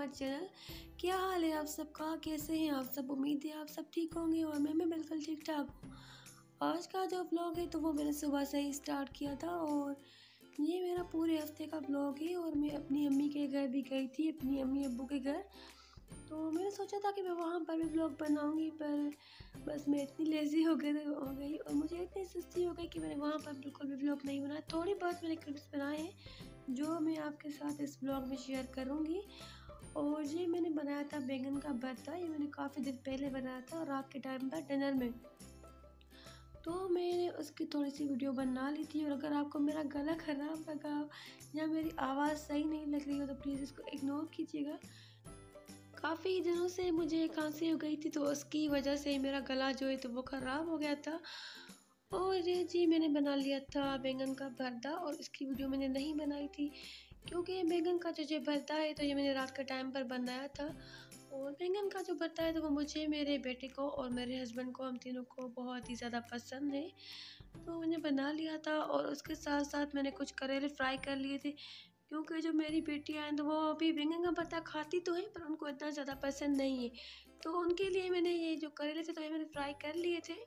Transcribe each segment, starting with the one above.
हमारे चैनल। क्या हाल है आप सबका, कैसे हैं आप सब? उम्मीद है आप सब ठीक होंगे और मैं बिल्कुल ठीक ठाक हूँ। आज का जो ब्लॉग है तो वो मैंने सुबह से ही स्टार्ट किया था और ये मेरा पूरे हफ्ते का ब्लॉग है। और मैं अपनी अम्मी के घर भी गई थी, अपनी अम्मी अब्बू के घर। तो मैंने सोचा था कि मैं वहाँ पर भी ब्लॉग बनाऊँगी, पर बस मैं इतनी लेज़ी हो गई और मुझे इतनी सुस्ती हो गई कि मैंने वहाँ पर बिल्कुल भी ब्लॉग नहीं बनाया। थोड़ी बहुत मैंने क्लिप्स बनाए हैं जो मैं आपके साथ इस ब्लॉग में शेयर करूँगी। और ये मैंने बनाया था बैंगन का भरता। ये मैंने काफ़ी दिन पहले बनाया था रात के टाइम पर डिनर में। तो मैंने उसकी थोड़ी सी वीडियो बना ली थी। और अगर आपको मेरा गला ख़राब लगा या मेरी आवाज़ सही नहीं लग रही हो तो प्लीज़ इसको इग्नोर कीजिएगा। काफ़ी दिनों से मुझे खांसी हो गई थी तो उसकी वजह से मेरा गला जो है तो वो ख़राब हो गया था। और ये जी मैंने बना लिया था बैंगन का भरता और इसकी वीडियो मैंने नहीं बनाई थी क्योंकि बैंगन का जो भरता है तो ये मैंने रात के टाइम पर बनाया था। और बैंगन का जो भरता है तो वो मुझे, मेरे बेटे को और मेरे हस्बैंड को, हम तीनों को बहुत ही ज़्यादा पसंद है। तो मैंने बना लिया था और उसके साथ साथ मैंने कुछ करेले फ्राई कर लिए थे क्योंकि जो मेरी बेटियां हैं तो वो अभी बैंगन का भरता खाती तो हैं पर उनको इतना ज़्यादा पसंद नहीं है। तो उनके लिए मैंने ये जो करेले थे तो ये मैंने फ्राई कर लिए थे।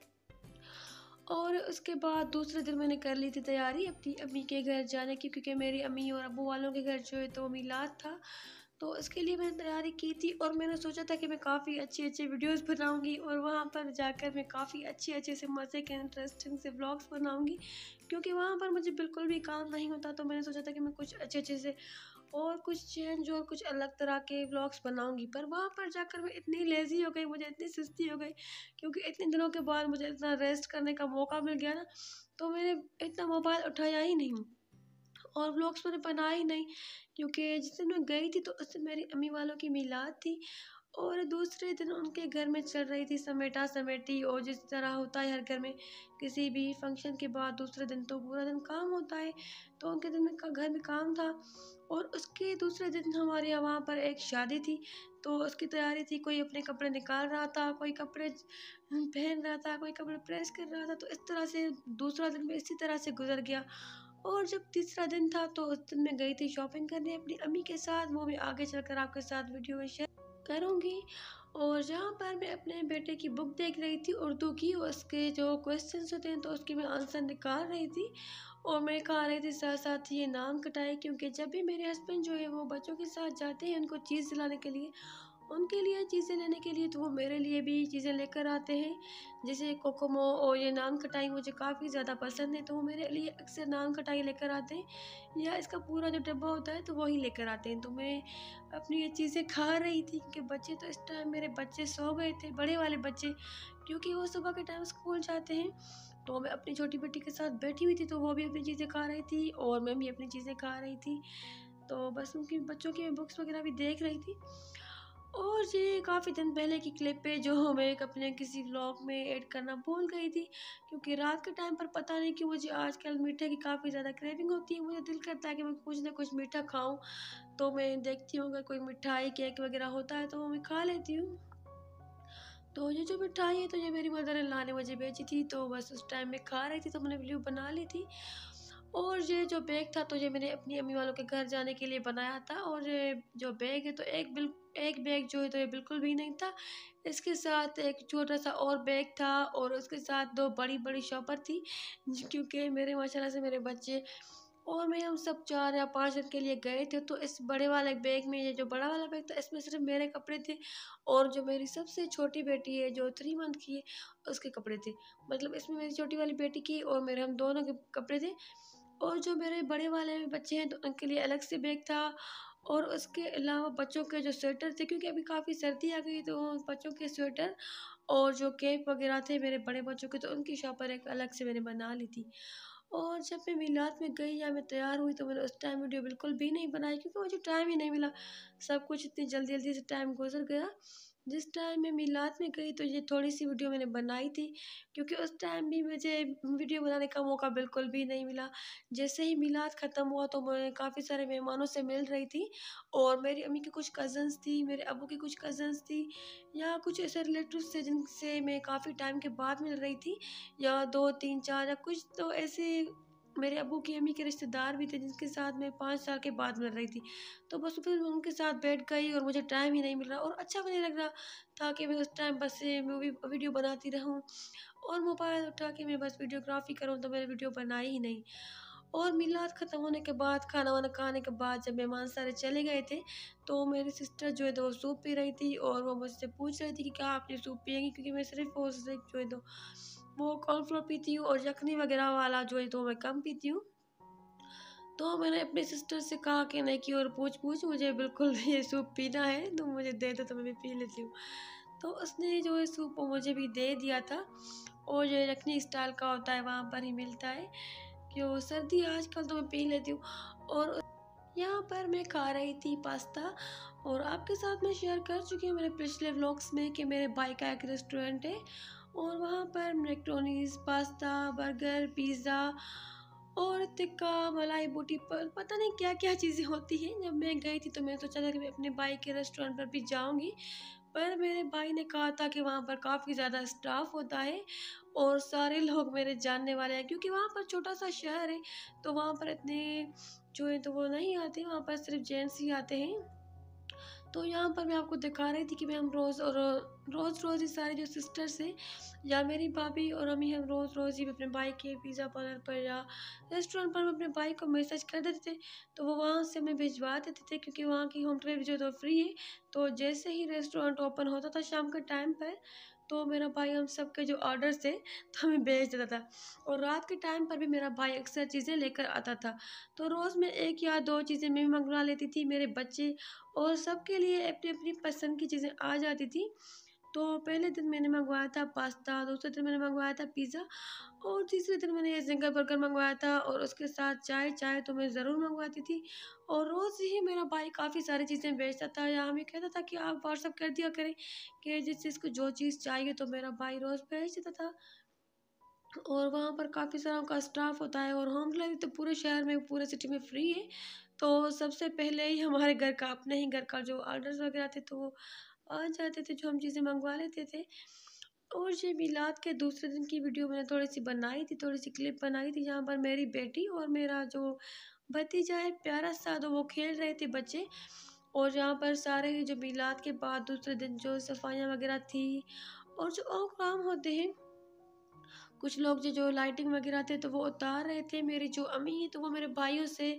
और उसके बाद दूसरे दिन मैंने कर ली थी तैयारी अपनी अम्मी के घर जाने की, क्योंकि मेरी अम्मी और अब्बू वालों के घर जो है तो मिलाद था। तो इसके लिए मैंने तैयारी की थी और मैंने सोचा था कि मैं काफ़ी अच्छे वीडियोस बनाऊंगी और वहाँ पर जाकर मैं काफ़ी अच्छे से मज़े के इंटरेस्टिंग से व्लॉग्स बनाऊंगी, क्योंकि वहाँ पर मुझे बिल्कुल भी काम नहीं होता। तो मैंने सोचा था कि मैं कुछ अच्छे से और कुछ चेंज और कुछ अलग तरह के व्लॉग्स बनाऊंगी। पर वहाँ पर जाकर मैं इतनी लेज़ी हो गई, मुझे इतनी सुस्ती हो गई क्योंकि इतने दिनों के बाद मुझे इतना रेस्ट करने का मौका मिल गया ना, तो मैंने इतना मोबाइल उठाया ही नहीं और व्लॉग्स मैंने बनाए ही नहीं। क्योंकि जिस दिन मैं गई थी तो उस दिन मेरी अम्मी वालों की मिलाद थी और दूसरे दिन उनके घर में चल रही थी समेटा समेटी। और जिस तरह होता है हर घर में किसी भी फंक्शन के बाद दूसरे दिन तो पूरा दिन काम होता है, तो उनके दिन में घर में काम था। और उसके दूसरे दिन हमारे यहाँ वहाँ पर एक शादी थी तो उसकी तैयारी थी। कोई अपने कपड़े निकाल रहा था, कोई कपड़े पहन रहा था, कोई कपड़े प्रेस कर रहा था। तो इस तरह से दूसरा दिन भी इसी तरह से गुजर गया। और जब तीसरा दिन था तो उस दिन मैं गई थी शॉपिंग करने अपनी अम्मी के साथ। वो मैं आगे चलकर आपके साथ वीडियो में शेयर करूँगी। और जहाँ पर मैं अपने बेटे की बुक देख रही थी उर्दू की, उसके जो क्वेश्चंस होते हैं तो उसके मैं आंसर निकाल रही थी और मैं कहा रही थी साथ साथ ये नाम कटाए, क्योंकि जब भी मेरे हस्बैंड जो है वो बच्चों के साथ जाते हैं उनको चीज़ दिलाने के लिए, उनके लिए चीज़ें लेने के लिए, तो वो मेरे लिए भी चीज़ें लेकर आते हैं। जैसे कोकोमो और ये नान खटाई मुझे काफ़ी ज़्यादा पसंद है तो वो मेरे लिए अक्सर नान खटाई लेकर आते हैं या इसका पूरा जो डब्बा होता है तो वही लेकर आते हैं। तो मैं अपनी ये चीज़ें खा रही थी क्योंकि बच्चे तो इस टाइम मेरे बच्चे सो गए थे, बड़े वाले बच्चे, क्योंकि वो सुबह के टाइम स्कूल जाते हैं। तो मैं अपनी छोटी बेटी के साथ बैठी हुई थी तो वो भी अपनी चीज़ें खा रही थी और मैं भी अपनी चीज़ें खा रही थी। तो बस उनकी बच्चों की बुक्स वगैरह भी देख रही थी। और ये काफ़ी दिन पहले की क्लिप है जो मैं एक अपने किसी व्लॉग में ऐड करना भूल गई थी, क्योंकि रात के टाइम पर पता नहीं कि मुझे आजकल मीठे की काफ़ी ज़्यादा क्रेविंग होती है। मुझे दिल करता है कि मैं कुछ ना कुछ मीठा खाऊं, तो मैं देखती हूँ अगर कोई मिठाई केक वगैरह होता है तो वो मैं खा लेती हूँ। तो ये जो मिठाई है तो ये मेरी मदर इन लॉ ने मुझे भेजी थी तो बस उस टाइम में खा रही थी तो मैंने वीडियो बना ली थी। और ये जो बैग था तो ये मैंने अपनी अम्मी वालों के घर जाने के लिए बनाया था। और ये जो बैग है तो एक बैग जो है तो ये बिल्कुल भी नहीं था, इसके साथ एक छोटा सा और बैग था और उसके साथ दो बड़ी बड़ी शॉपर थी, क्योंकि मेरे माशाल्लाह से मेरे बच्चे और मैं हम सब 4 या 5 दिन के लिए गए थे। तो इस बड़े वाले बैग में, ये जो बड़ा वाला बैग था इसमें सिर्फ मेरे कपड़े थे और जो मेरी सबसे छोटी बेटी है जो 3 मंथ की है उसके कपड़े थे। मतलब इसमें मेरी छोटी वाली बेटी की और मेरे हम दोनों के कपड़े थे। और जो मेरे बड़े वाले बच्चे हैं तो उनके लिए अलग से बैग था। और उसके अलावा बच्चों के जो स्वेटर थे, क्योंकि अभी काफ़ी सर्दी आ गई तो बच्चों के स्वेटर और जो कैप वगैरह थे मेरे बड़े बच्चों के तो उनकी शॉपर एक अलग से मैंने बना ली थी। और जब मैं मिलाद में गई या मैं तैयार हुई तो मैंने उस टाइम वीडियो बिल्कुल भी नहीं बनाई क्योंकि मुझे टाइम ही नहीं मिला। सब कुछ इतनी जल्दी जल्दी से टाइम गुजर गया। जिस टाइम मैं मिलाद में गई तो ये थोड़ी सी वीडियो मैंने बनाई थी, क्योंकि उस टाइम भी मुझे वीडियो बनाने का मौका बिल्कुल भी नहीं मिला। जैसे ही मिलाद ख़त्म हुआ तो मैं काफ़ी सारे मेहमानों से मिल रही थी और मेरी अम्मी की कुछ कज़न्स थी, मेरे अब्बू की कुछ कज़न्स थी या कुछ ऐसे रिलेटिव्स थे जिनसे मैं काफ़ी टाइम के बाद मिल रही थी, या 2 3 4 या कुछ तो ऐसे मेरे अब्बू की अम्मी के रिश्तेदार भी थे जिनके साथ मैं 5 साल के बाद मिल रही थी। तो बस फिर मैं उनके साथ बैठ गई और मुझे टाइम ही नहीं मिल रहा और अच्छा भी नहीं लग रहा था कि मैं उस टाइम बस से मूवी वीडियो बनाती रहूँ और मोबाइल उठा के मैं बस वीडियोग्राफी करूँ, तो मैंने वीडियो बनाई ही नहीं। और मिलाद ख़त्म होने के बाद, खाना वाना खाने के बाद जब मेहमान सारे चले गए थे, तो मेरी सिस्टर जो है तो वो सूप पी रही थी और वो मुझसे पूछ रही थी कि क्या आपने सूप पिएँगी? क्योंकि मैं सिर्फ़ और सिर्फ़ जो है तो वो कॉर्नफ्लोर पीती हूँ और यखनी वग़ैरह वाला जो है तो मैं कम पीती हूँ। तो मैंने अपनी सिस्टर से कहा कि नहीं कि और पूछ-पूछ मुझे बिल्कुल ये सूप पीना है, तो मुझे दे दो तो मैं भी पी लेती हूँ। तो उसने जो है सूप वो मुझे भी दे दिया था और ये यखनी स्टाइल का होता है, वहाँ पर ही मिलता है। कि वो सर्दी आजकल तो मैं पी लेती हूँ और यहाँ पर मैं खा रही थी पास्ता और आपके साथ मैं शेयर कर चुकी हूँ मेरे पिछले व्लॉग्स में कि मेरे भाई का एक रेस्टोरेंट है और वहाँ पर मैक्रोनीज, पास्ता, बर्गर, पिज़्ज़ा और टिक्का, मलाई बोटी पर पता नहीं क्या-क्या चीज़ें होती हैं। जब मैं गई थी तो मैंने सोचा था कि मैं अपने भाई के रेस्टोरेंट पर भी जाऊँगी, पर मेरे भाई ने कहा था कि वहाँ पर काफ़ी ज़्यादा स्टाफ होता है और सारे लोग मेरे जानने वाले हैं, क्योंकि वहाँ पर छोटा-सा शहर है, तो वहाँ पर इतने जो है तो वो नहीं आते, वहाँ पर सिर्फ़ जेंट्स ही आते हैं। तो यहाँ पर मैं आपको दिखा रही थी कि मैं हम रोज़-रोज़ ही सारी जो सिस्टर्स हैं या मेरी भाभी और अम्मी, हम रोज़-रोज़ ही अपने भाई के पिज़्ज़ा पार्लर पर या रेस्टोरेंट पर हम अपने भाई को मैसेज कर देते थे, तो वो वहाँ से हमें भिजवा देते थे, क्योंकि वहाँ की होम डिलीवरी जो तो फ्री है। तो जैसे ही रेस्टोरेंट ओपन होता था शाम के टाइम पर, तो मेरा भाई हम सबके जो ऑर्डर्स थे तो हमें भेज देता था और रात के टाइम पर भी मेरा भाई अक्सर चीज़ें लेकर आता था। तो रोज़ मैं 1 या 2 चीज़ें मैं भी मँगवा लेती थी, मेरे बच्चे और सबके लिए अपनी-अपनी पसंद की चीज़ें आ जाती थी। तो पहले दिन मैंने मँगवाया था पास्ता, दूसरे दिन मैंने मँगवाया था पिज़्ज़ा और तीसरे दिन मैंने ज़िंगर बर्गर मँगवाया था और उसके साथ चाय। चाय तो मैं ज़रूर मँगवाती थी और रोज़ ही मेरा भाई काफ़ी सारी चीज़ें भेजता था या हमें कहता था कि आप व्हाट्सएप कर दिया करें कि जिस चीज़ को जो चीज़ चाहिए, तो मेरा भाई रोज़ भेज देता था। और वहाँ पर काफ़ी सारा उनका स्टाफ होता है और होम डिलीवरी तो पूरे शहर में, पूरे सिटी में फ्री है। तो सबसे पहले ही हमारे घर का, अपने ही घर का जो ऑर्डर्स वगैरह थे तो वो आ जाते थे, जो हम चीज़ें मंगवा लेते थे। और ये मिलाद के दूसरे दिन की वीडियो मैंने थोड़ी-सी बनाई थी, थोड़ी-सी क्लिप बनाई थी, जहाँ पर मेरी बेटी और मेरा जो भतीजा है प्यारा-सा, तो वो खेल रहे थे बच्चे और जहाँ पर सारे ही जो मिलाद के बाद दूसरे दिन जो सफाइयाँ वगैरह थी और जो और काम होते हैं, कुछ लोग जो लाइटिंग वगैरह थे तो वो उतार रहे थे। मेरी जो अम्मी हैं तो वो मेरे भाइयों से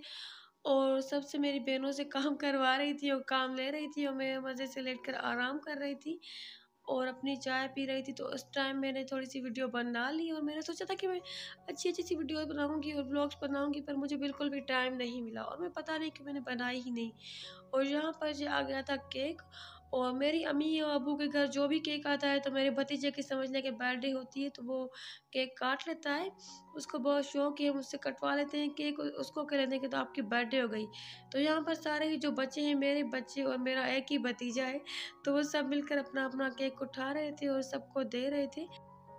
और सबसे मेरी बहनों से काम करवा रही थी और काम ले रही थी और मैं मज़े से लेटकर आराम कर रही थी और अपनी चाय पी रही थी। तो उस टाइम मैंने थोड़ी-सी वीडियो बना ली और मैंने सोचा था कि मैं अच्छी-अच्छी सी वीडियो बनाऊँगी और व्लॉग्स बनाऊँगी, पर मुझे बिल्कुल भी टाइम नहीं मिला और मैं पता नहीं क्यों मैंने बनाई ही नहीं। और यहाँ पर जो आ गया था केक और मेरी अम्मी और अब्बू के घर जो भी केक आता है तो मेरे भतीजे की समझ लें कि बर्थडे होती है, तो वो केक काट लेता है। उसको बहुत शौक है, मुझसे कटवा लेते हैं केक, उसको कह लेते हैं कि तो आपकी बर्थडे हो गई। तो यहाँ पर सारे ही जो बच्चे हैं, मेरे बच्चे और मेरा एक ही भतीजा है, तो वो सब मिलकर अपना-अपना केक उठा रहे थे और सबको दे रहे थे।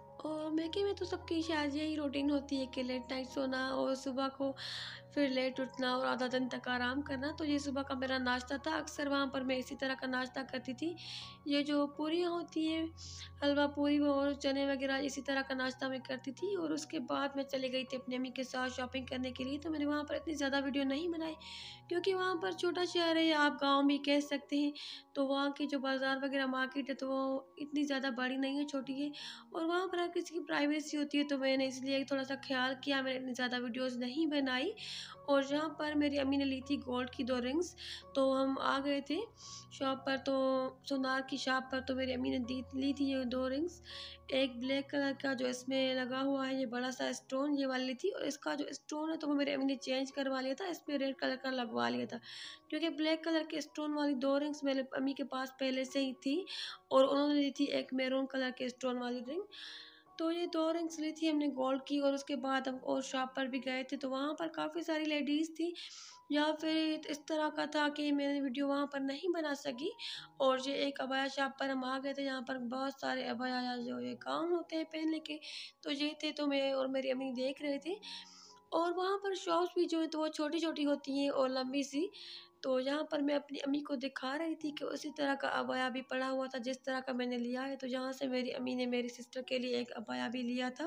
और मैके में तो सबकी शायद यही रूटीन होती है कि लेट नाइट सोना और सुबह को फिर लेट उठना और आधा दिन तक आराम करना। तो ये सुबह का मेरा नाश्ता था, अक्सर वहाँ पर मैं इसी तरह का नाश्ता करती थी। ये जो पूरियाँ होती हैं, हलवा पूरी और चने वगैरह, इसी तरह का नाश्ता मैं करती थी और उसके बाद मैं चली गई थी अपनी अम्मी के साथ शॉपिंग करने के लिए। तो मैंने वहाँ पर इतनी ज़्यादा वीडियो नहीं बनाई, क्योंकि वहाँ पर छोटा शहर है या आप गाँव भी कह सकते हैं। तो वहाँ की जो बाज़ार वगैरह मार्केट है तो वो इतनी ज़्यादा बड़ी नहीं है, छोटी है और वहाँ पर हर किसी की प्राइवेसी होती है, तो मैंने इसलिए थोड़ा-सा ख़्याल किया, मैंने इतनी ज़्यादा वीडियोज़ नहीं बनाई। और जहाँ पर मेरी अम्मी ने ली थी गोल्ड की 2 रिंग्स, तो हम आ गए थे शॉप पर, तो सोनार की शॉप पर, तो मेरी अम्मी ने दी ली थी ये 2 रिंग्स। एक ब्लैक कलर का जो इसमें लगा हुआ है ये बड़ा-सा स्टोन, ये वाली ली थी और इसका जो स्टोन है तो वो मेरी अम्मी ने चेंज करवा लिया था, इसमें रेड कलर का लगवा लिया था। क्योंकि ब्लैक कलर के स्टोन वाली 2 रिंग्स मेरे अम्मी के पास पहले से ही थी और उन्होंने ली थी एक मैरून कलर के स्टोन वाली रिंग। तो ये 2 रिंग्स ली थी हमने गोल्ड की और उसके बाद हम और शॉप पर भी गए थे, तो वहाँ पर काफ़ी सारी लेडीज़ थी। या फिर इस तरह का था कि मैंने वीडियो वहाँ पर नहीं बना सकी और ये एक अबाया शॉप पर हम आ गए थे, जहाँ पर बहुत सारे अबाया या जो ये गाउन होते हैं पहनने के, तो ये थे, तो मैं और मेरी अम्मी देख रहे थे। और वहाँ पर शॉप्स भी जो है तो वो छोटी-छोटी होती हैं और लंबी-सी। तो यहाँ पर मैं अपनी अम्मी को दिखा रही थी कि उसी तरह का अबाया भी पड़ा हुआ था जिस तरह का मैंने लिया है। तो यहाँ से मेरी अम्मी ने मेरी सिस्टर के लिए एक अबाया भी लिया था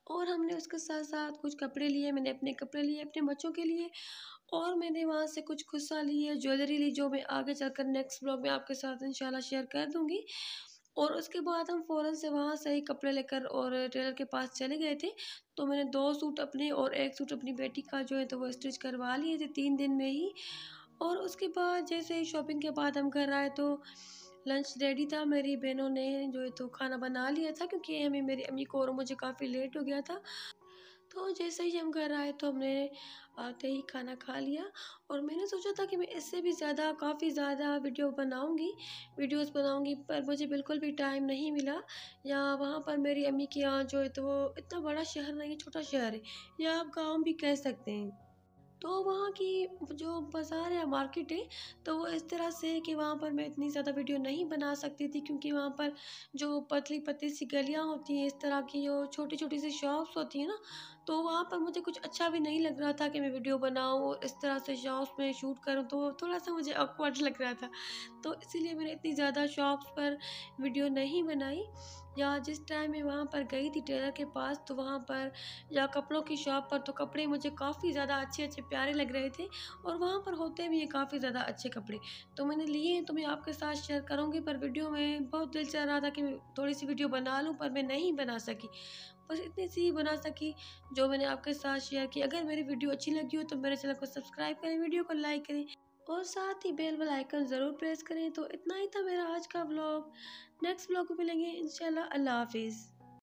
और हमने उसके साथ साथ कुछ कपड़े लिए, मैंने अपने कपड़े लिए, अपने बच्चों के लिए, और मैंने वहाँ से कुछ खुस्सा लिए, ज्वेलरी ली, जो मैं आगे चलकर नेक्स्ट ब्लॉग में आपके साथ इंशाल्लाह शेयर कर दूँगी। और उसके बाद हम फ़ौरन से वहाँ से ही कपड़े लेकर और टेलर के पास चले गए थे। तो मैंने 2 सूट अपने और 1 सूट अपनी बेटी का जो है तो वो स्टिच करवा लिए थे 3 दिन में ही। और उसके बाद जैसे ही शॉपिंग के बाद हम घर आए तो लंच रेडी था। मेरी बहनों ने जो है तो खाना बना लिया था, क्योंकि हमें, मेरी अम्मी को और मुझे काफ़ी लेट हो गया था। तो जैसे ही हम घर आए तो हमने आते ही खाना खा लिया। और मैंने सोचा था कि मैं इससे भी ज़्यादा, काफ़ी ज़्यादा वीडियोस बनाऊंगी, पर मुझे बिल्कुल भी टाइम नहीं मिला। या वहाँ पर मेरी अम्मी के यहाँ जो है तो वो इतना बड़ा शहर नहीं, छोटा शहर है, या आप गांव भी कह सकते हैं। तो वहाँ की जो बाज़ार या मार्केट है, तो वो इस तरह से है कि वहाँ पर मैं इतनी ज़्यादा वीडियो नहीं बना सकती थी, क्योंकि वहाँ पर जो पतली-पतली सी गलियाँ होती हैं, इस तरह की जो छोटी-छोटी सी शॉप्स होती हैं ना, तो वहाँ पर मुझे कुछ अच्छा भी नहीं लग रहा था कि मैं वीडियो बनाऊँ और इस तरह से शॉप्स में शूट करूँ, तो थोड़ा-सा मुझे ऑकवर्ड लग रहा था। तो इसीलिए मैंने इतनी ज़्यादा शॉप्स पर वीडियो नहीं बनाई। या जिस टाइम मैं वहाँ पर गई थी टेलर के पास, तो वहाँ पर, या कपड़ों की शॉप पर, तो कपड़े मुझे काफ़ी ज़्यादा अच्छे-अच्छे प्यारे लग रहे थे, और वहाँ पर होते भी हैं काफ़ी ज़्यादा अच्छे कपड़े। तो मैंने लिए हैं, तो मैं आपके साथ शेयर करूँगी, पर वीडियो में बहुत दिल चाह रहा था कि मैं थोड़ी-सी वीडियो बना लूँ, पर मैं नहीं बना सकी। बस इतनी सी ही बना सकी जो मैंने आपके साथ शेयर की। अगर मेरी वीडियो अच्छी लगी हो तो मेरे चैनल को सब्सक्राइब करें, वीडियो को लाइक करें, और साथ ही बेल वाला आइकन ज़रूर प्रेस करें। तो इतना ही था मेरा आज का व्लॉग। नेक्स्ट व्लॉग में मिलेंगे इंशाल्लाह। अल्लाह हाफ़िज़।